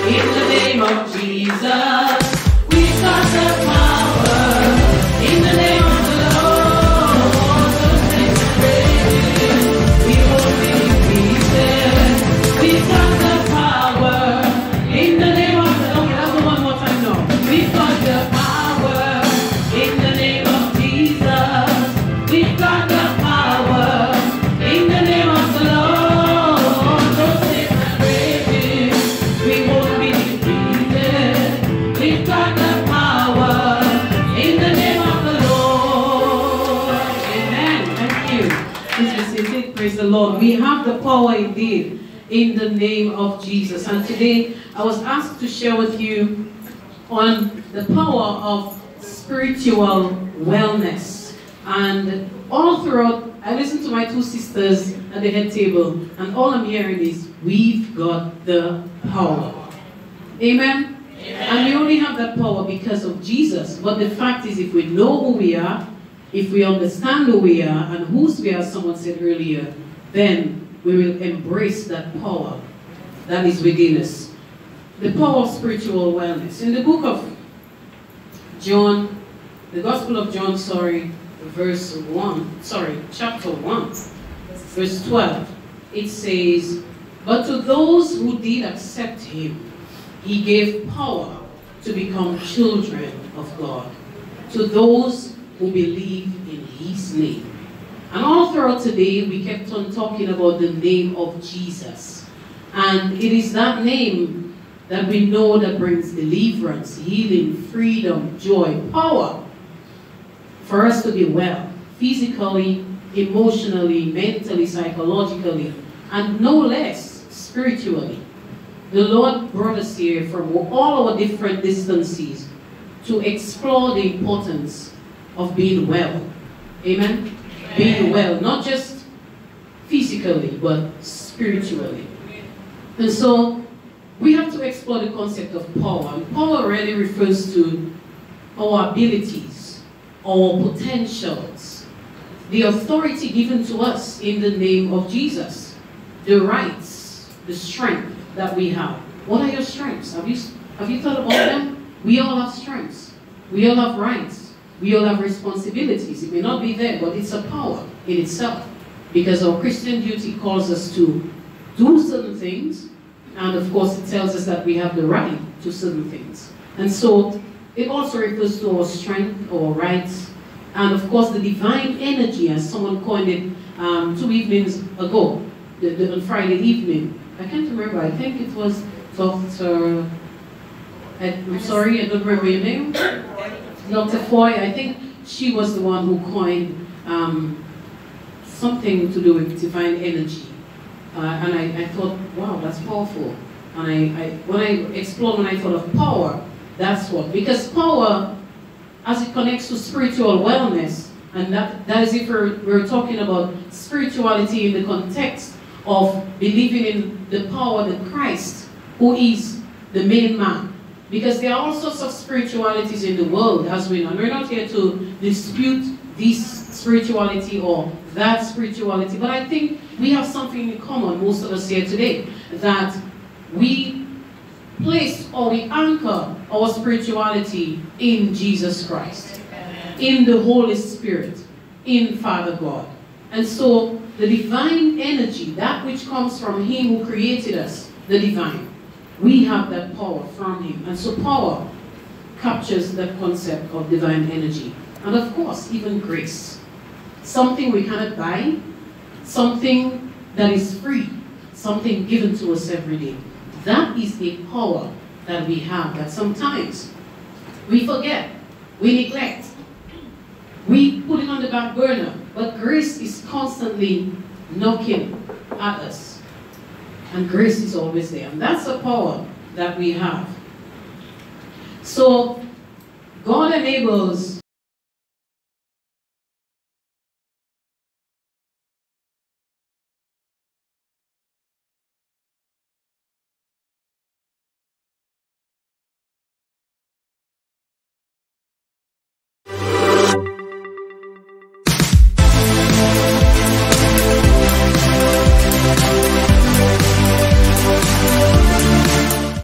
In the name of Jesus, we've got the power. In the name of the Lord, so sing and praise. We won't be defeated. We've got the power. In the name of the Lord. Okay, let's go one more time now. We've got the power. In the name of Jesus, we've got the power. In the name of the Lord, so sing and praise. We won't be defeated. We've got the power. In the name of the Lord. Amen. Thank you. Please be seated. Praise the Lord. We have the power indeed in the name of Jesus. And today I was asked to share with you on the power of spiritual wellness. And all throughout, I listened to my two sisters at the head table, and all I'm hearing is, we've got the power. Amen? And we only have that power because of Jesus. But the fact is, if we know who we are, if we understand who we are and whose we are, someone said earlier, then we will embrace that power that is within us. The power of spiritual wellness. In the book of John, the Gospel of John, chapter 1, verse 12, it says, "But to those who did accept him, he gave power to become children of God, to those who believe in his name." And all throughout today, we kept on talking about the name of Jesus. And it is that name that we know that brings deliverance, healing, freedom, joy, power for us to be well, physically, emotionally, mentally, psychologically, and no less spiritually. The Lord brought us here from all our different distances to explore the importance of being well. Amen? Being well, not just physically, but spiritually. And so, we have to explore the concept of power. And power really refers to our abilities, our potentials, the authority given to us in the name of Jesus, the rights, the strength that we have. What are your strengths? Have you thought about them? We all have strengths. We all have rights. We all have responsibilities. It may not be there, but it's a power in itself. Because our Christian duty calls us to do certain things, and of course it tells us that we have the right to certain things. And so it also refers to our strength, our rights, and of course the divine energy, as someone coined it 2 evenings ago, on Friday evening. I can't remember, I think it was Dr. I'm sorry, I don't remember your name. Dr. Foy, I think she was the one who coined something to do with divine energy. And I thought, wow, that's powerful. And when I thought of power, that's what, because power, as it connects to spiritual wellness, and that is if we're talking about spirituality in the context of believing in the power that Christ, who is the main man. Because there are all sorts of spiritualities in the world, as we know. And we're not here to dispute this spirituality or that spirituality, but I think we have something in common, most of us here today, that we place or we anchor our spirituality in Jesus Christ, in the Holy Spirit, in Father God. And so the divine energy, that which comes from him who created us, the divine, we have that power from him. And so power captures that concept of divine energy. And of course, even grace. Something we cannot buy, something that is free, something given to us every day. That is a power that we have that sometimes we forget, we neglect, we put it on the back burner. But grace is constantly knocking at us. And grace is always there. And that's a power that we have. So God enables